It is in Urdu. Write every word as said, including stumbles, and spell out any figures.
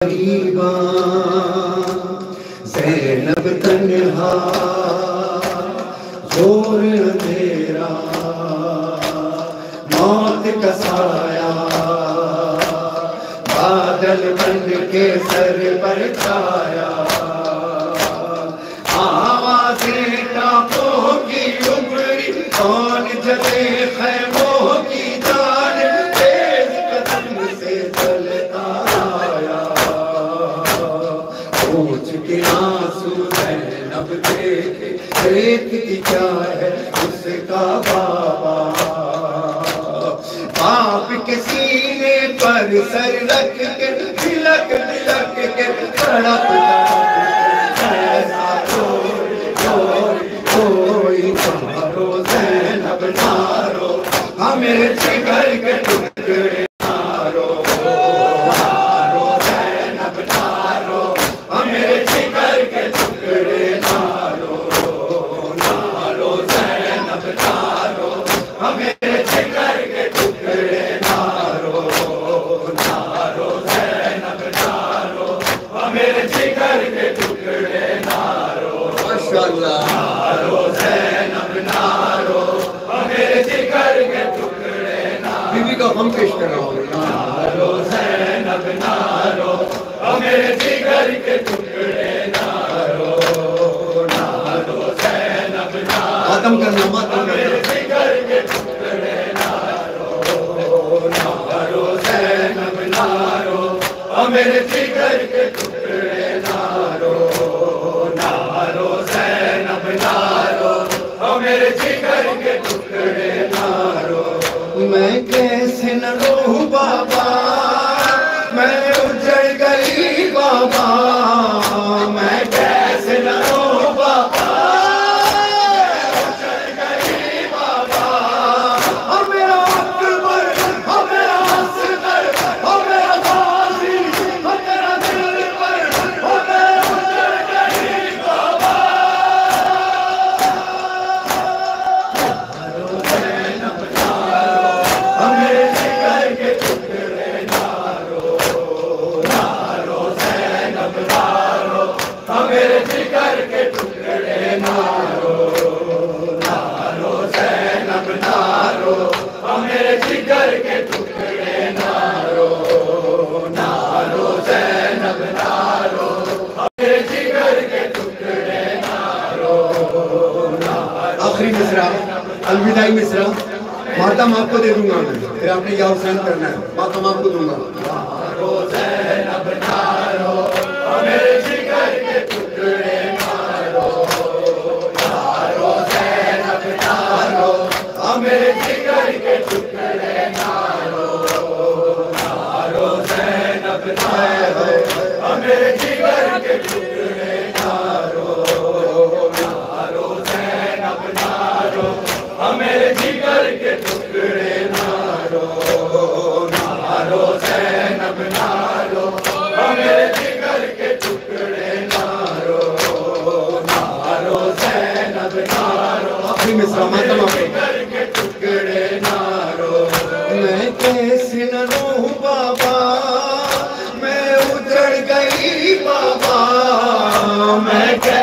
زینب تنہا زور اندھیرا موت کا سایہ بادل بن کے سر پر چھایا آوازیں ٹاپوں کی ابری کون جلے خیموں کی جان تیز قدم سے چلتا آیا پوچھ کے آنسو زینب دیکھے دیکھتی کیا ہے اس کا بابا باپ کے سینے پر سر رکھ کے بلک بلک کے تڑپتا ایسا روئی روئی روئی مارو زینب مارو ہمیں جگر کے ٹکڑے مارو مارو زینب مارو ہمیں جگر کے ٹکڑے مارو مارو زینب مارو ہمیں جگر کے ٹکڑے مارو مارو زینب مارو ہمیں جگر کے ٹکڑے مارو ماشاءاللہ مارو زینب مارو ہمیں جگر کے ٹکڑے مارو بی بی کا غم پیش کر رہا ہوں مارو زینب مارو ہمیں جگر کے ٹکڑے مارو مارو زینب مارو ماتم کرنا ماتم کرنا جگر کے ٹکڑے مارو مارو زینب مارو ہمیں جگر کے ٹکڑے مارو مارو زینب مارو ہمیں جگر کے ٹکڑے مارو میں کیسے نہ روؤں بابا میں اجڑ گئی بابا میں کیسے نہ روؤں بابا اجڑ گئی بابا اور میرا اکبر اور میرا اصغر اور میرا غازی اور میرا دلبر اور میں اجڑ گئی بابا مارو زینب مارو ہمیں جگر کے ٹکڑے مارو مارو زینب مارو ہمیں جگر کے ٹکڑے مارو مارو زینب مارو ہمیں جگر کے ٹکڑے مارو مارو زینب مارو ہمیں جگر کے ٹکڑے مارو آخری مصرع الوداعی مصرع ماتم آپ کو دے دوں گا میں پھر آپ نے یا حسین کرنا ہے ماتم آپ کو دوں گا مارو زینب مارو ہمیں جگر کے ٹکڑے مارو مارو زینب مارو ہمیں جگر کے ٹکڑے مارو مارو زینب مارو ہمیں جگر کے ٹکڑے مارو مارو زینب مارو ہمیں جگر کے ٹکڑے مارو مارو زینب مارو ہمیں جگر کے ٹکڑے مارو مارو زینب مارو آخری مصرع ماتم آپ جگر کے ٹکڑے مارو میں کیسے نہ روؤں بابا میں اجڑ گئی بابا میں